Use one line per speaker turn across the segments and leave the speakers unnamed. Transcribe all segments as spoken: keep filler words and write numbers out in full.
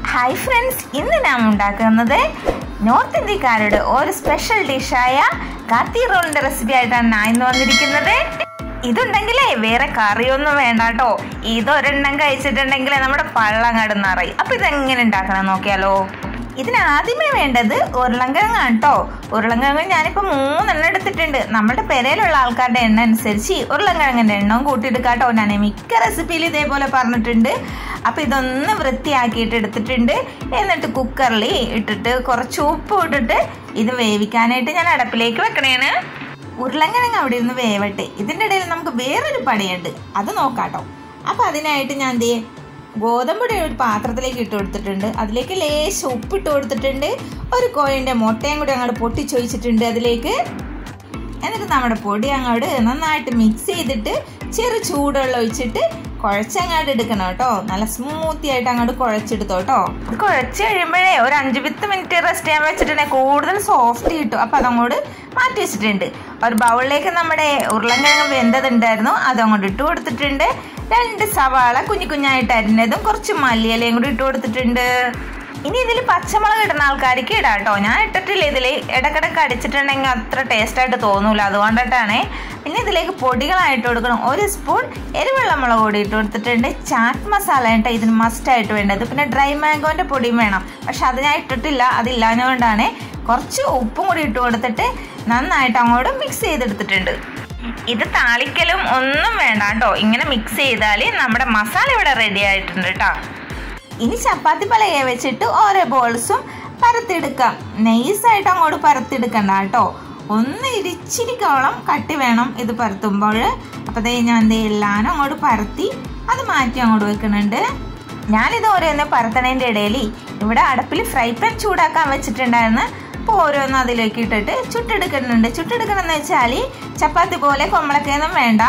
Hi friends, ഇന്ന് നാം ഉണ്ടാക്കുന്നത് നോർത്ത് ഇന്ത്യക്കാരുടെ ഒരു സ്പെഷ്യൽ ഡിഷായ കാത്തി റോളിന്റെ റെസിപ്പി ആയിട്ടാണ് ഞാൻ ഇന്ന് വന്നിരിക്കുന്നത്. ഇതുണ്ടെങ്കിലേ വേറെ കറിയൊന്നും വേണ്ട കേട്ടോ. ഇതൊരെണ്ണം കഴിച്ചിട്ടുണ്ടെങ്കിൽ നമ്മുടെ പള്ളങ്ങാട് നിറയും. അപ്പൊ ഇതെങ്ങനെ ഉണ്ടാക്കണം നോക്കിയാലോ. ഇതിന് ആദ്യമേ വേണ്ടത് ഉരുളൻകിഴങ്ങാണ് കേട്ടോ. ഉരുളൻകിഴങ്ങ് ഞാനിപ്പോൾ മൂന്നെണ്ണം എടുത്തിട്ടുണ്ട്. നമ്മുടെ പെരയിലുള്ള ആൾക്കാരുടെ എണ്ണ അനുസരിച്ച് ഉരുളൻകിഴങ്ങിൻ്റെ എണ്ണവും കൂട്ടിയെടുക്കാം കേട്ടോ. ഞാൻ മിക്ക റെസിപ്പിയിൽ ഇതേപോലെ പറഞ്ഞിട്ടുണ്ട്. അപ്പോൾ ഇതൊന്ന് വൃത്തിയാക്കിയിട്ട് എടുത്തിട്ടുണ്ട്. എന്നിട്ട് കുക്കറിൽ ഇട്ടിട്ട് കുറച്ച് ഉപ്പ് ഇട്ടിട്ട് ഇത് വേവിക്കാനായിട്ട് ഞാൻ അടുപ്പിലേക്ക് വെക്കണേണ്. ഉരുളൻകിഴങ്ങ് അവിടെ ഇരുന്ന് വേവട്ടെ. ഇതിൻ്റെ ഇടയിൽ നമുക്ക് വേറൊരു പണിയുണ്ട്, അത് നോക്കാം കേട്ടോ. അപ്പോൾ അതിനായിട്ട് ഞാൻ ദേ ഗോതമ്പൊടി ഒരു പാത്രത്തിലേക്ക് ഇട്ട് കൊടുത്തിട്ടുണ്ട്. അതിലേക്ക് ലേശം ഉപ്പിട്ട് കൊടുത്തിട്ടുണ്ട്. ഒരു കോഴിൻ്റെ മുട്ടയും കൂടി അങ്ങോട്ട് പൊട്ടിച്ചൊഴിച്ചിട്ടുണ്ട് അതിലേക്ക്. എന്നിട്ട് നമ്മുടെ പൊടി അങ്ങോട്ട് നന്നായിട്ട് മിക്സ് ചെയ്തിട്ട് ചെറു ചൂടുവെള്ളം ഒഴിച്ചിട്ട് കുഴച്ചങ്ങോട്ട് എടുക്കണം കേട്ടോ. നല്ല സ്മൂത്തി ആയിട്ട് അങ്ങോട്ട് കുഴച്ചെടുത്തോ കേട്ടോ. കുഴച്ച് കഴിയുമ്പോഴേ ഒരു അഞ്ച് പത്ത് മിനിറ്റ് റെസ്റ്റ് ചെയ്യാൻ വെച്ചിട്ടുണ്ടെങ്കിൽ കൂടുതൽ സോഫ്റ്റ് കിട്ടും. അപ്പം അതങ്ങോട്ട് മാറ്റി വെച്ചിട്ടുണ്ട്. ഒരു ബൗളിലേക്ക് നമ്മുടെ ഉരുളൻകിഴങ്ങ് വെന്തതുണ്ടായിരുന്നു, അതങ്ങോട്ട് ഇട്ട് കൊടുത്തിട്ടുണ്ട്. രണ്ട് സവാള കുഞ്ഞു കുഞ്ഞായിട്ട് അരിഞ്ഞതും കുറച്ച് മല്ലിയിലയും കൂടി ഇട്ട് കൊടുത്തിട്ടുണ്ട്. ഇനി ഇതിൽ പച്ചമുളക് ഇടുന്ന ആൾക്കാർക്ക് ഇടാം കേട്ടോ. ഞാൻ ഇട്ടിട്ടില്ല. ഇതിൽ ഇടക്കിടക്ക് അടിച്ചിട്ടുണ്ടെങ്കിൽ അത്ര ടേസ്റ്റായിട്ട് തോന്നൂല, അതുകൊണ്ടിട്ടാണ്. പിന്നെ ഇതിലേക്ക് പൊടികളായിട്ട് കൊടുക്കണം. ഒരു സ്പൂൺ എരിവെള്ള മുളക് പൊടി ഇട്ട് കൊടുത്തിട്ടുണ്ട്. ചാറ്റ് മസാല കേട്ടോ ഇതിന് മസ്റ്റായിട്ട് വേണ്ടത്. പിന്നെ ഡ്രൈ മാംഗോൻ്റെ പൊടിയും വേണം, പക്ഷെ അത് ഞാൻ ഇട്ടിട്ടില്ല, അതില്ലാഞ്ഞുകൊണ്ടാണ്. കുറച്ച് ഉപ്പും കൂടി ഇട്ട് കൊടുത്തിട്ട് നന്നായിട്ട് അങ്ങോട്ട് മിക്സ് ചെയ്തെടുത്തിട്ടുണ്ട്. ഇത് താളിക്കലും ഒന്നും വേണ്ട കേട്ടോ. ഇങ്ങനെ മിക്സ് ചെയ്താൽ നമ്മുടെ മസാല ഇവിടെ റെഡി ആയിട്ടുണ്ട് കേട്ടോ. ഇനി ചപ്പാത്തി പലകയെ വെച്ചിട്ട് ഓരോ ബോൾസും പരത്തിയെടുക്കാം. നൈസായിട്ട് അങ്ങോട്ട് പരത്തിയെടുക്കണ്ട കേട്ടോ. ഒന്ന് ഇരിച്ചിരിക്കോളം കട്ടി വേണം ഇത് പരത്തുമ്പോൾ. അപ്പോൾ ദേ ഞാൻ ദേ എല്ലാനും അങ്ങോട്ട് പരത്തി അത് മാറ്റി അങ്ങോട്ട് വെക്കുന്നുണ്ട്. ഞാനിത് ഓരോന്ന് പരത്തണേൻ്റെ ഇടയിൽ ഇവിടെ അടുപ്പിൽ ഫ്രൈ പാൻ ചൂടാക്കാൻ വെച്ചിട്ടുണ്ടായിരുന്നു. അപ്പോൾ ഓരോന്നും അതിലേക്ക് ഇട്ടിട്ട് ചുട്ടെടുക്കുന്നുണ്ട്. ചുട്ടെടുക്കണമെന്ന് വെച്ചാൽ ചപ്പാത്തി പോലെ കൊമ്പളക്കൊന്നും വേണ്ട.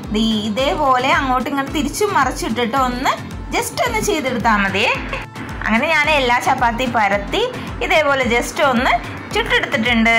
ഇതേപോലെ അങ്ങോട്ടും ഇങ്ങോട്ട് തിരിച്ചും മറിച്ചിട്ടിട്ട് ഒന്ന് ജസ്റ്റ് ഒന്ന് ചെയ്തെടുത്താൽ മതി. അങ്ങനെ ഞാൻ എല്ലാ ചപ്പാത്തി പരത്തി ഇതേപോലെ ജസ്റ്റ് ഒന്ന് ചുട്ടെടുത്തിട്ടുണ്ട്.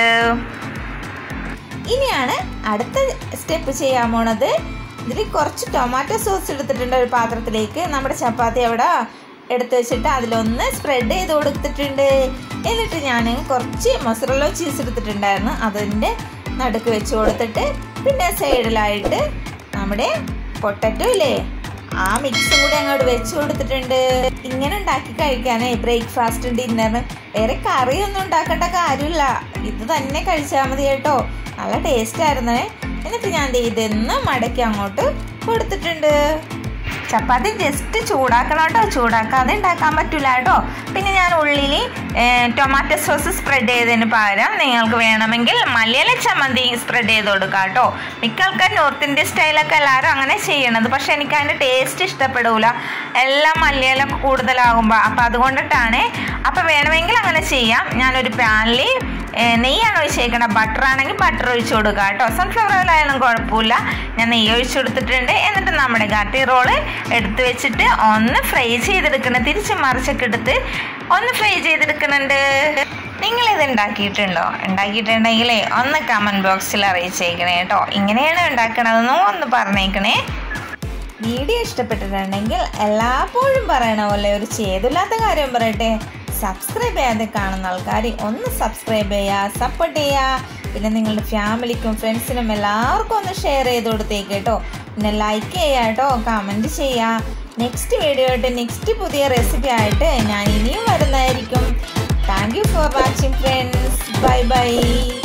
ഇനിയാണ് അടുത്ത സ്റ്റെപ്പ് ചെയ്യാൻ പോണത്. ഇതിൽ കുറച്ച് ടൊമാറ്റോ സോസ് എടുത്തിട്ടുണ്ട് ഒരു പാത്രത്തിലേക്ക്. നമ്മുടെ ചപ്പാത്തി അവിടെ എടുത്ത് വെച്ചിട്ട് അതിലൊന്ന് സ്പ്രെഡ് ചെയ്ത് കൊടുത്തിട്ടുണ്ട്. എന്നിട്ട് ഞാൻ കുറച്ച് മൊസറല്ല ചീസ് എടുത്തിട്ടുണ്ടായിരുന്നു, അതിൻ്റെ നടുക്ക് വെച്ച് കൊടുത്തിട്ട് പിന്നെ സൈഡിലായിട്ട് നമ്മുടെ പൊട്ടറ്റോ ഇല്ലേ, ആ മിക്സും കൂടി അങ്ങോട്ട് വെച്ച് കൊടുത്തിട്ടുണ്ട്. ഇങ്ങനെ ഉണ്ടാക്കി കഴിക്കാനേ ബ്രേക്ക്ഫാസ്റ്റ് ഡിന്നറിന് വേറെ കറിയൊന്നും ഉണ്ടാക്കേണ്ട കാര്യമില്ല, ഇത് തന്നെ കഴിച്ചാൽ മതി കേട്ടോ. നല്ല ടേസ്റ്റ് ആയിരുന്നേ. എന്നിട്ട് ഞാൻ ഇതൊന്ന് മടക്കി അങ്ങോട്ട് കൊടുത്തിട്ടുണ്ട്. ചപ്പാത്തി ജസ്റ്റ് ചൂടാക്കണം കേട്ടോ, ചൂടാക്കാതെ ഉണ്ടാക്കാൻ പറ്റില്ല കേട്ടോ. പിന്നെ ഞാൻ ഉള്ളിൽ ടൊമാറ്റോ സോസ് സ്പ്രെഡ് ചെയ്തതിന് പകരം നിങ്ങൾക്ക് വേണമെങ്കിൽ മലയാള ചമ്മന്തി സ്പ്രെഡ് ചെയ്ത് കൊടുക്കാം കേട്ടോ. മിക്ക ആൾക്കാർ നോർത്ത് ഇന്ത്യൻ സ്റ്റൈലൊക്കെ എല്ലാവരും അങ്ങനെ ചെയ്യണത്, പക്ഷെ എനിക്ക് അതിൻ്റെ ടേസ്റ്റ് ഇഷ്ടപ്പെടില്ല, എല്ലാം മലയാളം കൂടുതലാകുമ്പോൾ. അപ്പോൾ അതുകൊണ്ടിട്ടാണ്. അപ്പോൾ വേണമെങ്കിൽ അങ്ങനെ ചെയ്യാം. ഞാനൊരു പാനിൽ നെയ്യാണ് ഒഴിച്ചേക്കണം. ബട്ടർ ആണെങ്കിൽ ബട്ടർ ഒഴിച്ചു കൊടുക്കുക കേട്ടോ. സൺഫ്ലവർ ഓയിൽ ആയാലും കുഴപ്പമില്ല. ഞാൻ നെയ്യ് ഒഴിച്ചു കൊടുത്തിട്ടുണ്ട്. എന്നിട്ട് നമ്മുടെ കാത്തി റോള് എടുത്ത് വെച്ചിട്ട് ഒന്ന് ഫ്രൈ ചെയ്തെടുക്കണം. തിരിച്ച് മറിച്ചൊക്കെ എടുത്ത് ഒന്ന് ഫ്രൈ ചെയ്തെടുക്കുന്നുണ്ട്. നിങ്ങളിത് ഉണ്ടാക്കിയിട്ടുണ്ടോ? ഉണ്ടാക്കിയിട്ടുണ്ടെങ്കിലേ ഒന്ന് കമൻറ്റ് ബോക്സിൽ അറിയിച്ചേക്കണേ കേട്ടോ. ഇങ്ങനെയാണ് ഉണ്ടാക്കണതെന്നും ഒന്ന് പറഞ്ഞേക്കണേ. വീഡിയോ ഇഷ്ടപ്പെട്ടിട്ടുണ്ടെങ്കിൽ എല്ലായ്പ്പോഴും പറയണ പോലെ ഒരു ചെയ്തില്ലാത്ത കാര്യം പറയട്ടെ. സബ്സ്ക്രൈബ് ചെയ്യാതെ കാണുന്ന ആൾക്കാർ ഒന്ന് സബ്സ്ക്രൈബ് ചെയ്യുക, സപ്പോർട്ട് ചെയ്യുക. പിന്നെ നിങ്ങളുടെ ഫാമിലിക്കും ഫ്രണ്ട്സിനും എല്ലാവർക്കും ഒന്ന് ഷെയർ ചെയ്ത് കൊടുത്തേക്ക് കേട്ടോ. പിന്നെ ലൈക്ക് ചെയ്യുക കേട്ടോ, കമൻറ്റ് ചെയ്യുക. നെക്സ്റ്റ് വീഡിയോ ആയിട്ട് നെക്സ്റ്റ് പുതിയ റെസിപ്പി ആയിട്ട് ഞാൻ ഇനിയും വരുന്നതായിരിക്കും. Thank you for watching friends. Bye by.